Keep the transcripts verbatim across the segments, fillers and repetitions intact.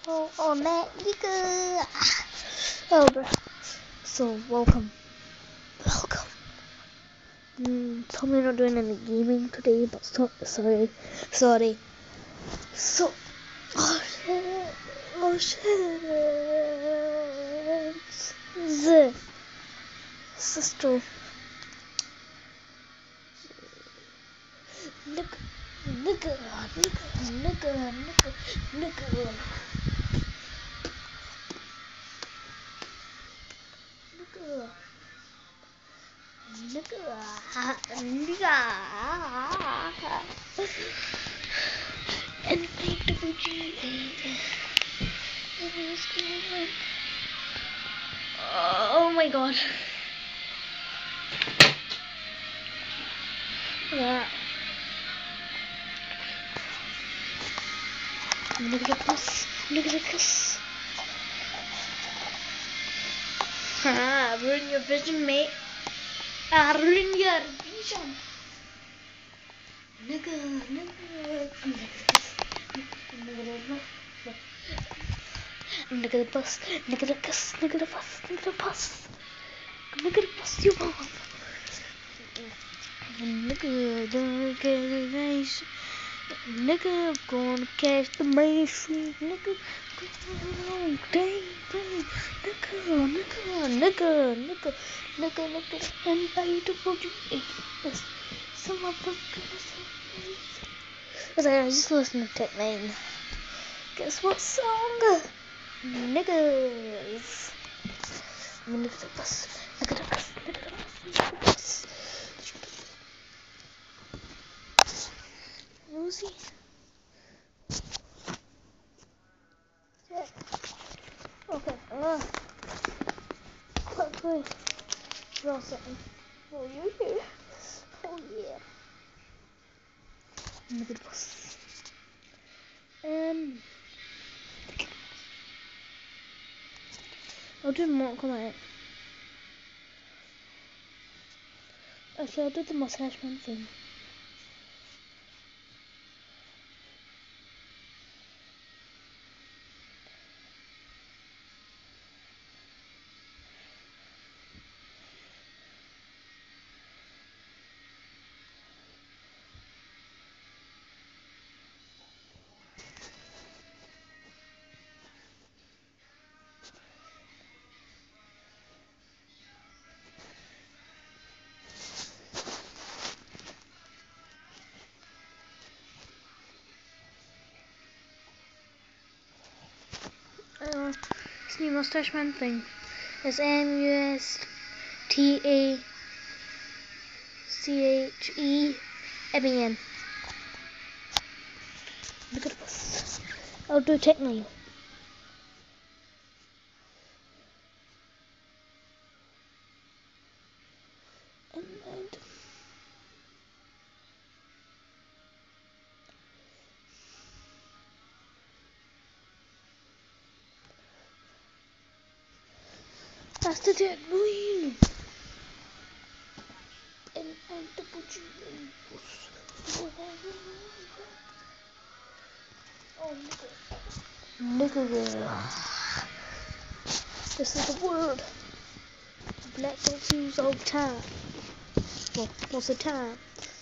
Oh, oh, man, nigga. Oh, bro. So, welcome. Welcome. Mm, told me not doing any gaming today, but so, sorry. Sorry. So, oh shit. Oh shit. Z. Sister. Nigga. Nigga. Nigga. Nigga. Nigga. Nigga. Nigga. Nigga, nigga, N A W G A. What's going on? Oh my god. Yeah. I'm gonna get this. I'm gonna get this. Haha, ruin your vision, mate. Ah, ruin your vision. Nigga, nigga. I'm gonna get this. I'm gonna get this. I'm gonna get the bus. I'm gonna get the bus. I'm gonna get the bus. I'm gonna get the bus. I'm gonna get the bus. You mom. Nigga, don't get the nice. Nigga, gonna catch the mainstream. Nigga, go dang, dang. Nigga, nigga, nigga, nigga, nigga, nigga. And by the body, yes. Some of us gonna say. I was just listening to Tech Nine. Guess what song? Niggas. I'm gonna get the bus. Look at the bus. Look at the bus. Look at the bus. Lucy. Yeah. Okay. Uh, quickly draw something. Oh, you here? Oh yeah. I'm gonna get the bus. And I'll do more comment. Actually, I'll do the mustache man thing. Uh, this new mustache man thing is M U S T A C H E M E N. Look at the bus. I'll do technically. And, and that's the dead boy. And and the butcher. Oh, nigga. Nigga. This is the word black folks use all the time. Well, most of the time.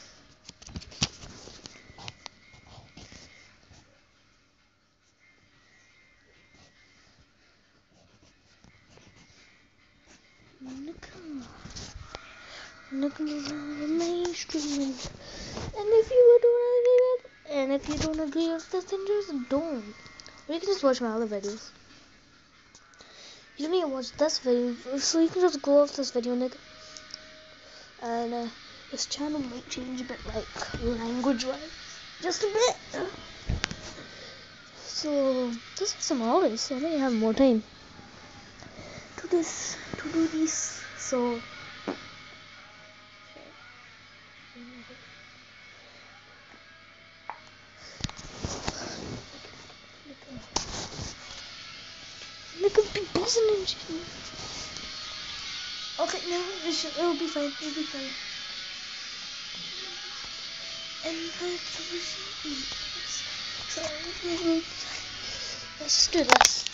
Nigga. Nigga on the mainstream. And if you don't agree with and if you don't agree with this, then just don't. Or you can just watch my other videos. You don't need to watch this video, so you can just go off this video, nigga. And uh, this channel might change a bit, like language-wise, just a bit. So this is some holidays, so I may have more time to this, to do this. So look at the buzzing and shit. Okay, no, it should, it'll be fine. It'll be fine. And that's the so Let's do this.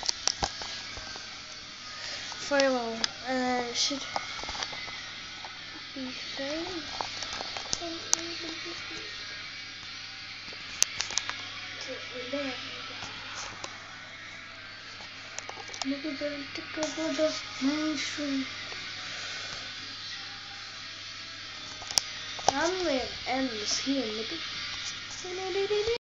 Very well. Uh, it should be fine. Look at the ticker for the mainstream. I'm gonna end this here, nigga.